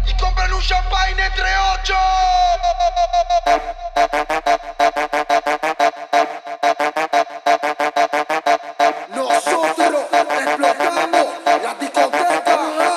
y compran un champagne entre 8. Nosotros explotamos la discoteca.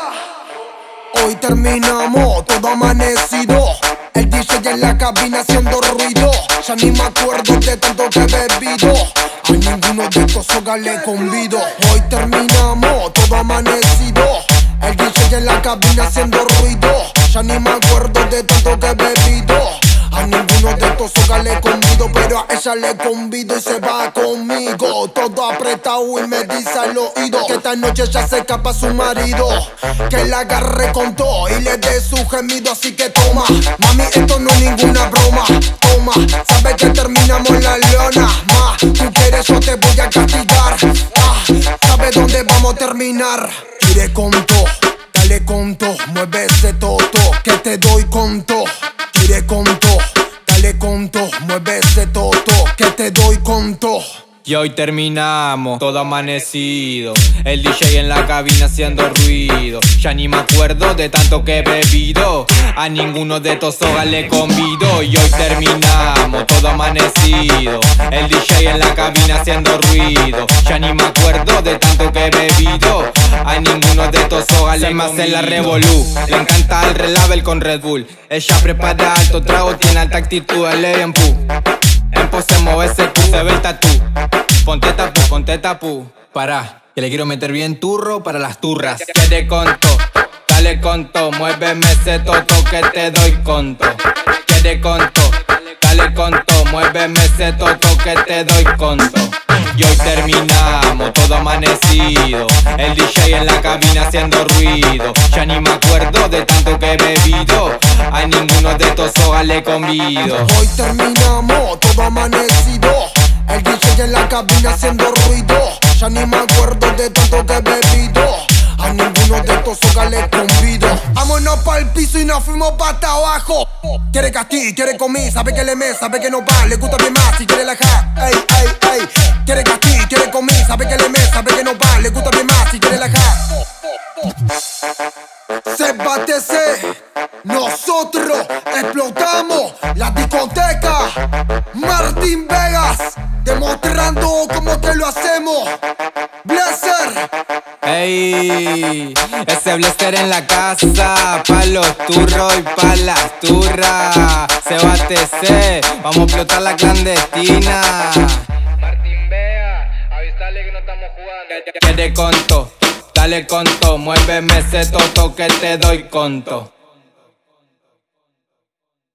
Hoy terminamos todo amanecido, el DJ en la cabina haciendo ruido. Ya ni me acuerdo de tanto que he bebido, a ninguno de estos sogas le convido. Hoy terminamos todo amanecido, el DJ en la cabina haciendo ruido. Ya ni me acuerdo de tanto que he bebido, a ninguno de estos sogas le convido. Pero a ella le convido y se va conmigo, todo apretado y me dice al oído que esta noche ya se escapa su marido, que la agarre con todo y le dé su gemido. Así que toma, mami, esto no es ninguna broma. Toma, sabes que terminamos la lona. Ma, tú quieres, yo te voy a castigar. ¿Sabes dónde vamos a terminar? Quiere con todo, dale con todo, mueve ese toto, que te doy con todo. Quiere con todo, dale con todo, mueve ese toto, que te doy con todo. Y hoy terminamos, todo amanecido, el DJ en la cabina haciendo ruido. Ya ni me acuerdo de tanto que he bebido, a ninguno de estos sogas le convido. Y hoy terminamos, todo amanecido, el DJ en la cabina haciendo ruido. Ya ni me acuerdo de tanto que he bebido, a ninguno de estos sogas le convido. Se me hace la revolú, le encanta el relavel con Red Bull. Ella prepara alto trago, tiene alta actitud, el empú. En pose mueve ese cu, se ve el tatú. Ponte tapú. Pará, que le quiero meter bien turro para las turras. Quiere conto, dale conto, muéveme ese toto que te doy conto. Quiere conto, dale conto, muéveme ese toto que te doy conto. Y hoy terminamos, todo amanecido, el DJ en la cabina haciendo ruido. Ya ni me acuerdo de tanto que he bebido, a ninguno de estos sogas le convido. Hoy terminamos, todo amanecido, el DJ en la cabina haciendo ruido. Ya ni me acuerdo de tanto que he bebido, a ninguno de estos sogas le convido. Vámonos pa'l piso y nos fuimos pata abajo. Quiere casti, quiere comí, sabe que le me, sabe que no va, le gusta bien más si quiere la ja. Ey, ey, ey. Quiere casti, quiere comí, sabe que le me, sabe que no va, le gusta bien más si quiere la ja. Sébátese, nosotros explotamos la discoteca. Martín Vegas, demostrando cómo que lo hacemos. Blazer. Ey, ese blaster en la casa, pa' los turros y pa' las turras. Sébátese, vamos a explotar la clandestina. Martín Vega, avísale que no estamos jugando. Quiere conto, dale conto, muéveme ese toto que te doy conto.